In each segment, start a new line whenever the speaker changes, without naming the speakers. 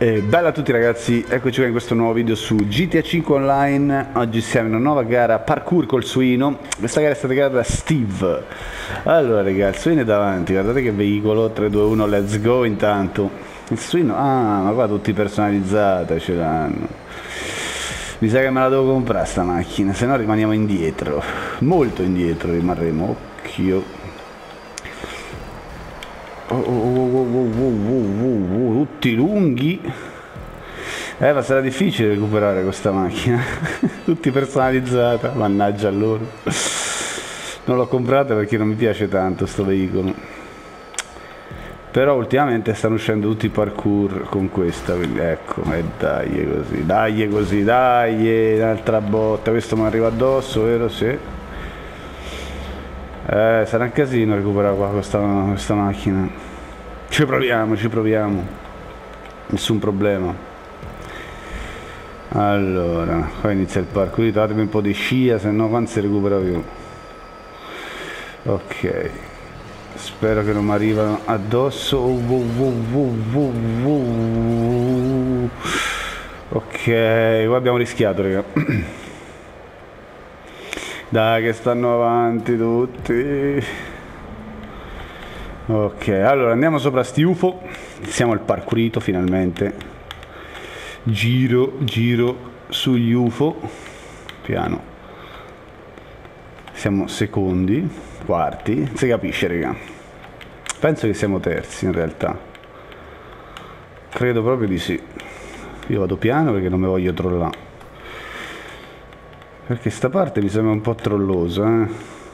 Bella a tutti ragazzi, eccoci qua in questo nuovo video su GTA 5 Online. Oggi siamo in una nuova gara parkour col suino. Questa gara è stata creata da Steve. Allora ragazzi, il suino è davanti, guardate che veicolo, 3, 2, 1, let's go. Intanto il suino, ma qua tutti personalizzati ce l'hanno. Mi sa che me la devo comprare sta macchina, se no rimaniamo indietro, molto indietro rimarremo, occhio. Tutti lunghi. Ma sarà difficile recuperare questa macchina. Tutti personalizzata, mannaggia a loro. Non l'ho comprata perché non mi piace tanto sto veicolo, però ultimamente stanno uscendo tutti i parkour con questa, quindi ecco, dai così, un'altra botta. Questo mi arriva addosso, vero? Sì. Sarà un casino recuperare qua questa macchina. Ci proviamo, nessun problema. Allora, qua inizia il parkour, datemi un po' di scia, se no quando si recupera più. Ok, spero che non mi arrivano addosso. Ok, qua abbiamo rischiato, raga. Dai che stanno avanti tutti. Ok, allora andiamo sopra sti UFO. Iniziamo il parkourito finalmente. Giro sugli UFO. Piano. Siamo secondi, quarti, si capisce raga. Penso che siamo terzi in realtà. Credo proprio di sì. Io vado piano perché non mi voglio trollare. Perché sta parte mi sembra un po' trollosa, Un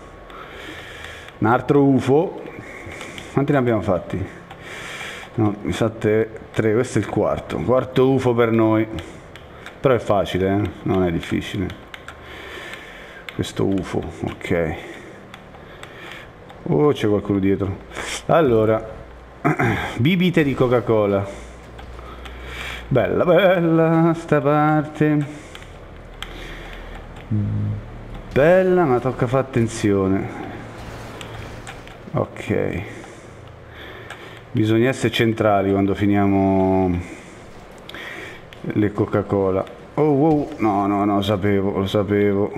altro UFO. Quanti ne abbiamo fatti? No, mi sa 3, questo è il quarto UFO per noi. Però è facile, non è difficile. Questo UFO, ok. Oh, c'è qualcuno dietro. Allora, bibite di Coca-Cola. Bella sta parte. Bella, ma tocca fare attenzione. Ok, bisogna essere centrali quando finiamo le Coca-Cola. Oh, no, lo sapevo.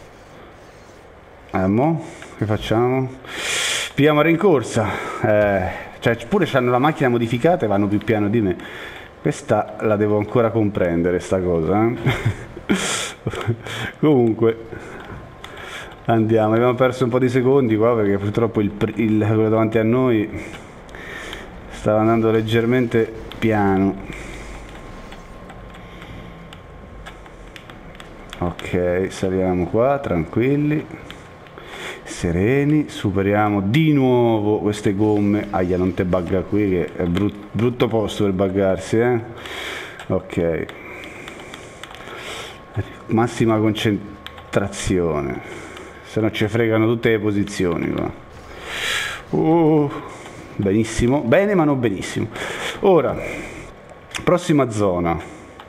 Mo che facciamo? Pigliamo a rincorsa. Cioè pure c'hanno la macchina modificata e vanno più piano di me. Questa la devo ancora comprendere sta cosa, Comunque andiamo, abbiamo perso un po' di secondi qua perché purtroppo quello davanti a noi stava andando leggermente piano. Ok, saliamo qua tranquilli, sereni, superiamo di nuovo queste gomme. Aia, non te bugga qui che è brutto posto per buggarsi, Ok, massima concentrazione, se no ci fregano tutte le posizioni qua. Benissimo, bene ma non benissimo. Ora prossima zona.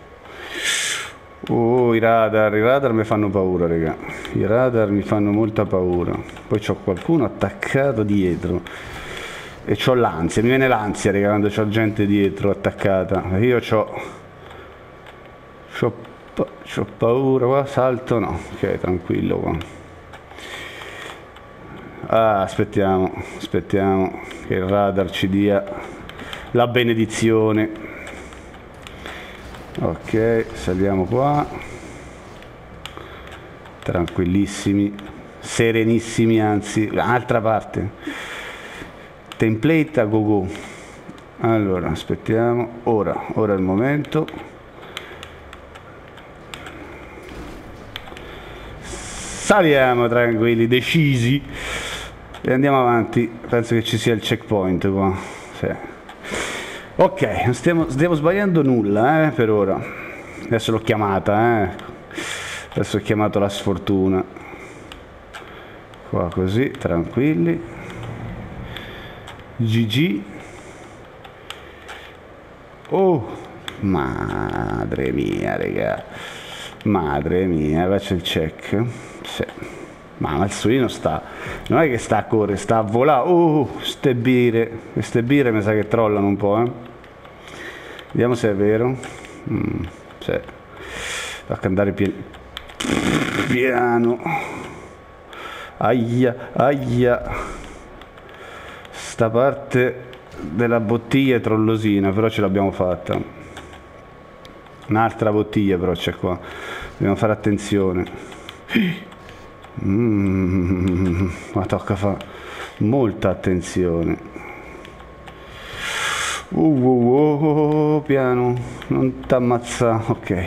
I radar mi fanno paura raga, i radar mi fanno molta paura. Poi c'ho qualcuno attaccato dietro e c'ho l'ansia, mi viene l'ansia raga quando c'ho gente dietro attaccata. Io c'ho paura qua, salto no. Ok, tranquillo qua. Aspettiamo che il radar ci dia la benedizione. Ok, saliamo qua, tranquillissimi, serenissimi, anzi, altra parte, template a go. Allora, aspettiamo, ora è il momento. Saliamo tranquilli, decisi e andiamo avanti. Penso che ci sia il checkpoint qua. Sì. Ok, non stiamo sbagliando nulla per ora. Adesso l'ho chiamata, Adesso ho chiamato la sfortuna. Qua così, tranquilli. GG. Oh, madre mia, raga. Madre mia, faccio il check. Sì. Ma il suino non è che sta a correre, sta a volare. Queste birre mi sa che trollano un po', Vediamo se è vero. Cioè, va andare piano. Aia, aia. Sta parte della bottiglia è trollosina, però ce l'abbiamo fatta. Un'altra bottiglia però c'è qua. Dobbiamo fare attenzione. Ma tocca fare molta attenzione. Piano, non t'ammazza. Ok,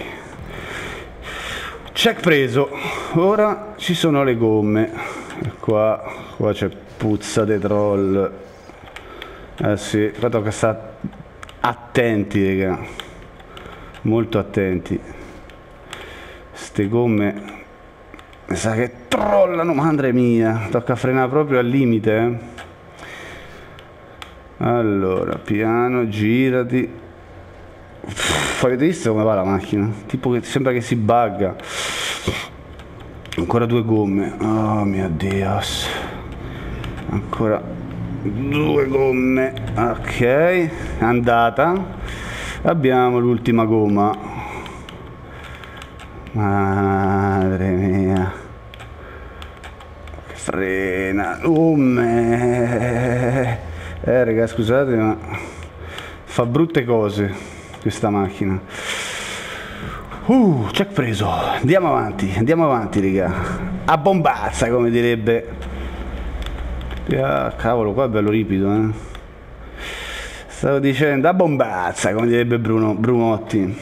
check preso. Ora ci sono le gomme. Qua c'è puzza dei troll. Sì, qua tocca stare attenti, raga, molto attenti. Ste gomme mi sa che trollano, madre mia, tocca frenare proprio al limite, eh. Allora, piano, girati. Avete visto come va la macchina? Tipo che sembra che si bugga. Ancora 2 gomme. Oh mio Dio. Ancora 2 gomme. Ok, andata. Abbiamo l'ultima gomma. Madre mia. Frena. Raga, scusate, ma fa brutte cose questa macchina. Check preso. Andiamo avanti, raga. A bombazza, come direbbe. Cavolo, qua è bello ripido, eh. Stavo dicendo a bombazza, come direbbe Brumotti.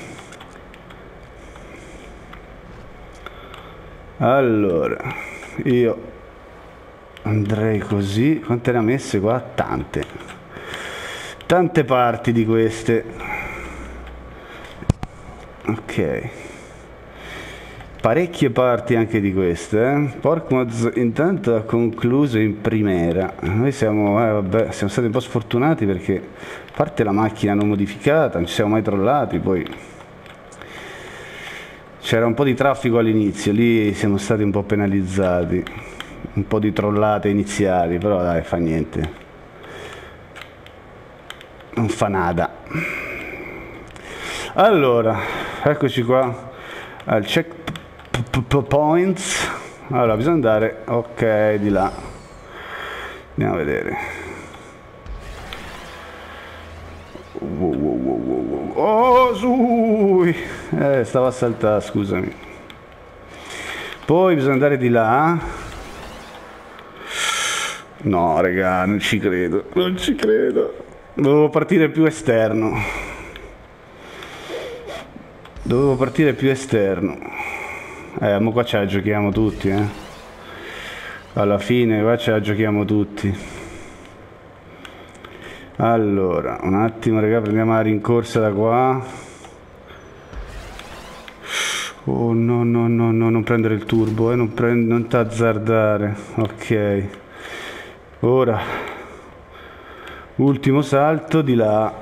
Allora, io andrei così. Quante ne ha messe qua? Tante parti di queste. Ok, parecchie parti anche di queste, eh? Porkmoz intanto ha concluso in primera. Noi siamo stati un po' sfortunati perché, a parte la macchina non modificata, non ci siamo mai trollati, poi c'era un po' di traffico all'inizio, lì siamo stati un po' penalizzati, un po' di trollate iniziali, però dai, fa niente, non fa nada. Allora, eccoci qua al check points. Allora bisogna andare, ok, di là, andiamo a vedere. Oh, su, stavo a saltare, scusami. Poi bisogna andare di là. No raga, non ci credo, dovevo partire più esterno. Ma qua ce la giochiamo tutti, eh. Alla fine qua ce la giochiamo tutti. Allora, un attimo raga, prendiamo la rincorsa da qua. Oh no, non prendere il turbo, non t'azzardare. Ok. Ora ultimo salto di là.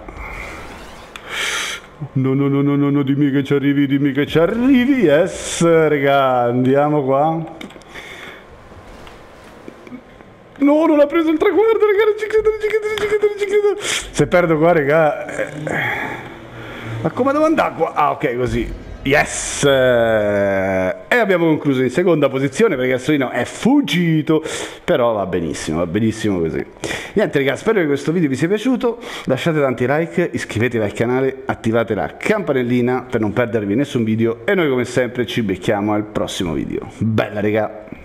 No, dimmi che ci arrivi, yes, raga, andiamo qua. No, non ha preso il traguardo, raga, non ci credo. Se perdo qua, raga, ma come devo andare qua? Ah, ok, così. Yes! E abbiamo concluso in seconda posizione perché il Solino è fuggito, però va benissimo così. Niente ragazzi, spero che questo video vi sia piaciuto, lasciate tanti like, iscrivetevi al canale, attivate la campanellina per non perdervi nessun video e noi come sempre ci becchiamo al prossimo video. Bella raga!